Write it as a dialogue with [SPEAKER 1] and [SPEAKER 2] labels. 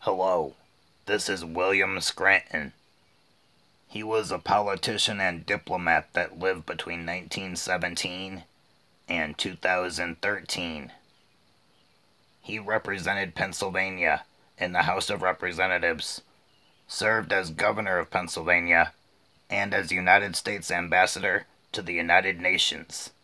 [SPEAKER 1] Hello, this is William Scranton. He was a politician and diplomat that lived between 1917 and 2013. He represented Pennsylvania in the House of Representatives, served as governor of Pennsylvania, and as United States ambassador to the United Nations.